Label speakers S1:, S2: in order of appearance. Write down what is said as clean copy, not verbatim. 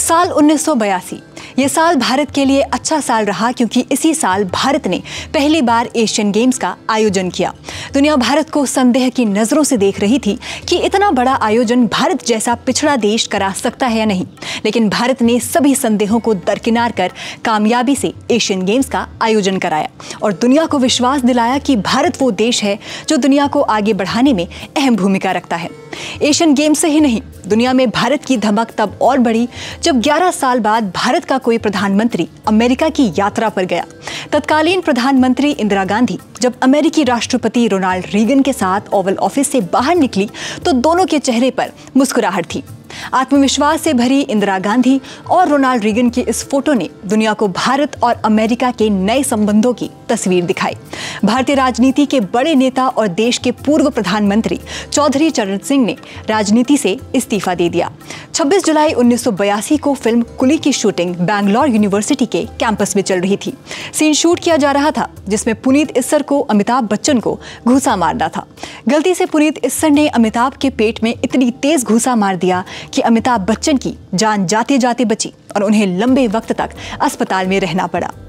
S1: साल 1982 ये साल भारत के लिए अच्छा साल रहा क्योंकि इसी साल भारत ने पहली बार एशियन गेम्स का आयोजन किया। दुनिया भारत को संदेह की नज़रों से देख रही थी कि इतना बड़ा आयोजन भारत जैसा पिछड़ा देश करा सकता है या नहीं, लेकिन भारत ने सभी संदेहों को दरकिनार कर कामयाबी से एशियन गेम्स का आयोजन कराया और दुनिया को विश्वास दिलाया कि भारत वो देश है जो दुनिया को आगे बढ़ाने में अहम भूमिका रखता है। एशियन गेम्स से ही नहीं, दुनिया में भारत की धमक तब और बढ़ी जब 11 साल बाद भारत का कोई प्रधानमंत्री अमेरिका की यात्रा पर गया। तत्कालीन प्रधानमंत्री इंदिरा गांधी जब अमेरिकी राष्ट्रपति रोनाल्ड रीगन के साथ ओवल ऑफिस से बाहर निकली तो दोनों के चेहरे पर मुस्कुराहट थी। आत्मविश्वास से भरी इंदिरा गांधी और रोनाल्ड रीगन की इस फोटो ने दुनिया को भारत और अमेरिका के नए संबंधों की तस्वीर दिखाई। भारतीय राजनीति के बड़े नेता और देश के पूर्व प्रधानमंत्री चौधरी चरण सिंह ने राजनीति से इस्तीफा दे दिया। 26 जुलाई 1982 को फिल्म कुली की शूटिंग बैंगलोर यूनिवर्सिटी के कैंपस में चल रही थी। सीन शूट किया जा रहा था जिसमें पुनीत इस्सर को अमिताभ बच्चन को घूंसा मारना था। गलती से पुनीत इस्सर ने अमिताभ के पेट में इतनी तेज घूंसा मार दिया कि अमिताभ बच्चन की जान जाते जाते बची और उन्हें लंबे वक्त तक अस्पताल में रहना पड़ा।